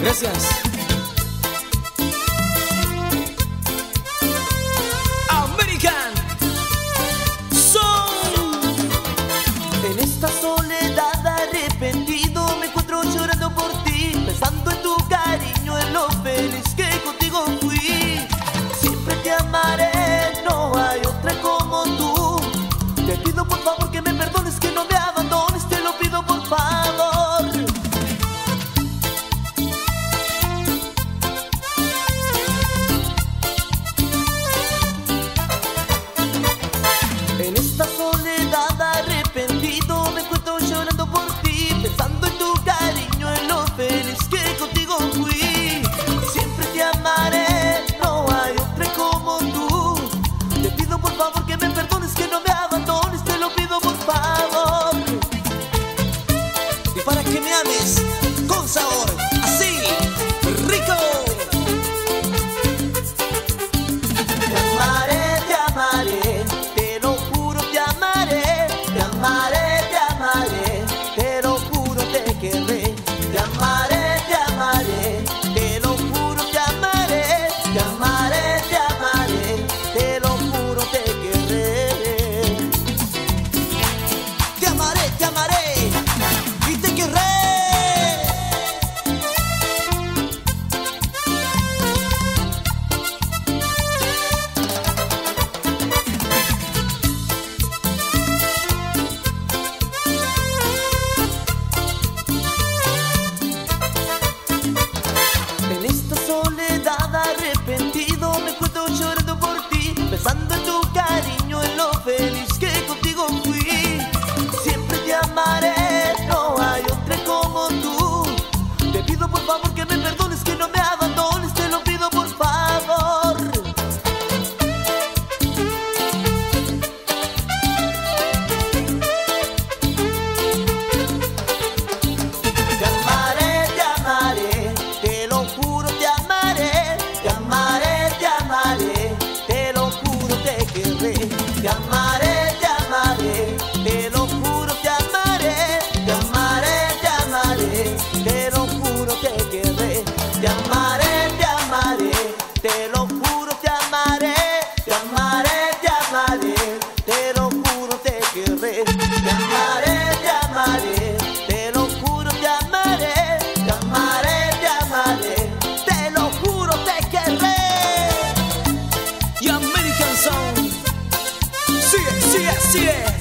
Gracias. American Song. En esta soledad arrepentido me encuentro llorando por ti, pensando en tu cariño, en lo feliz que contigo fui. Siempre te amaré, no hay otra como tú. Te pido por favor que me perdones, que no me abandones, te lo pido por favor. En esta soledad arrepentido me encuentro llorando por ti, pensando en tu cariño, en lo feliz que contigo fui. Siempre te amaré, no hay otra como tú. Te pido por favor que me perdones, que no me abandones, te lo pido por favor. Y para que me ames con sabor, así, rico. Te amaré, te amaré, te lo juro, te amaré. Te amaré, te amaré, te lo juro, te querré. Te amaré, te amaré, te lo juro, te amaré. Te amaré, te amaré, te lo juro, te querré. Te amaré y te querré. En esta soledad arrepentido me encuentro llorando por ti, pensando en tu cariño, en lo feliz que contigo fui. Siempre te amaré, no hay otra como tú. Te pido por favor que me perdones, que no me abandones, te lo pido por favor. Te amaré, te lo juro, te amaré. Te amaré, te lo juro, te querré. Te amaré, te lo juro, te amaré. Te amaré, te lo juro, te querré. Te amaré, te lo juro, te amaré. Te amaré, te lo juro, te querré. Te amaré, te lo juro, te amaré. Te amaré, te lo juro, te querré. Y American Song. Sigue, sigue, sigue.